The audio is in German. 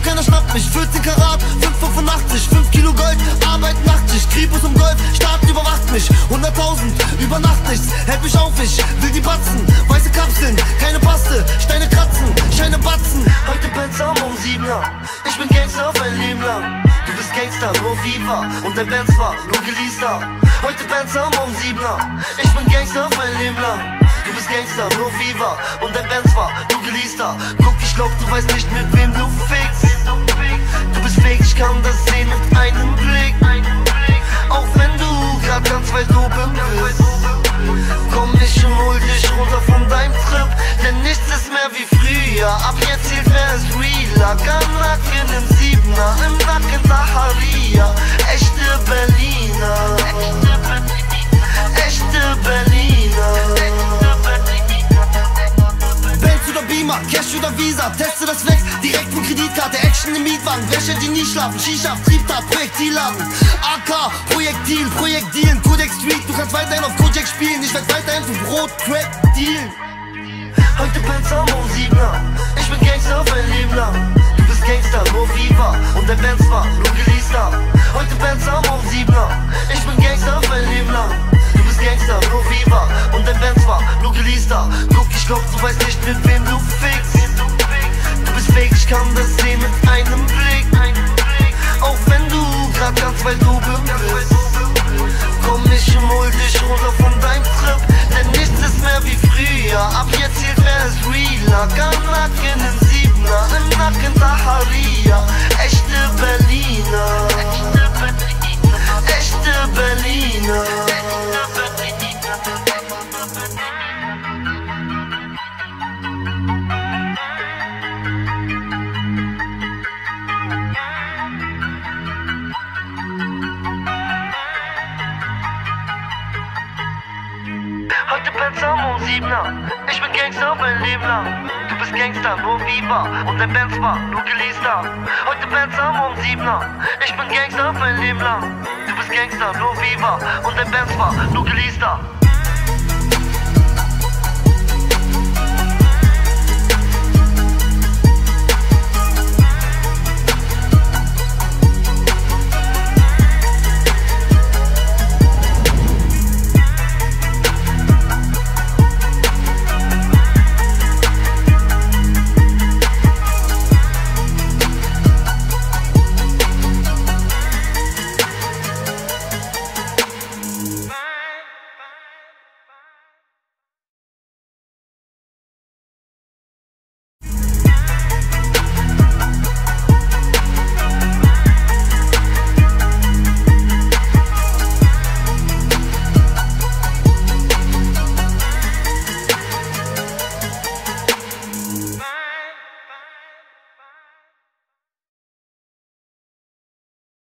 keiner schnappt mich. 14 Karat, 5,85, 5 Kilo Gold, Arbeit Nachtschicht, Kribus um Gold, Staat überwacht mich. 100.000, über Nacht nichts, hält mich auf, ich will die Batzen. Weiße Kapseln, keine Paste, Steine kratzen, Scheine batzen. Heute Benzer um 7er, ich bin Gangster auf ein Leben lang. Du bist Gangster, nur Viva, und dein Benz war nur geleaster. Heute Benzer um 7er, ich bin Gangster auf ein Leben lang. Du bist Gangster, nur Viva, und dein Benz war nur geleaster. Guck, ich glaub, du weißt nicht, mit wem du fickst. Du bist fake, ich kann das sehen mit einem Blick. Auch wenn du grad ganz weit oben bist. Komm, ich und hol dich runter von deinem Trip, denn nichts ist mehr wie früher. Ab jetzt zählt, wer ist realer. Garnacken im 7er, im Nacken Saharia. Echte Berliner, echte Berliner. Benz oder Beamer, Cash oder Visa, teste das Flex, direkt mit Kreditkarte, Action im Mietwagen, Wäsche, die nie schlafen, Shisha, Triebtat, Projektilladen, AK, Projektilen, Kodex Street, du kannst weiterhin auf Kojak spielen, ich werd weiterhin für Brot, Crack, dealen. Heute Benz um 7er, ich bin Gangster auf ein Leben lang. Du bist Gangster, nur Viva, und dein Benz war nur geleaster. Heute Benz um 7er, ich bin Gangster auf ein Leben lang. Du bist Gangster, nur Viva, und dein Benz war nur geleaster. Guck, ich glaub, du weißt nicht, mit wem du fickst. Du bist fake, ich kann das sehen mit einem Blick. Auch wenn du grad ganz weit oben bist. Komm, ich und hol dich runter von deinem Trip, denn nichts ist mehr wie früher. Ab jetzt zählt, wer ist realer. Garnacken im 7er, im Nacken Saharia. Echte Berliner, echte Berliner. Heute Benzer um 7er, ich bin Gangster auf ein Leben lang. Du bist Gangster, nur Viva, und dein Benz war nur geleaster. Heute Benzer um 7er, ich bin Gangster auf ein Leben lang. Du bist Gangster, nur Viva, und dein Benz war nur geleaster.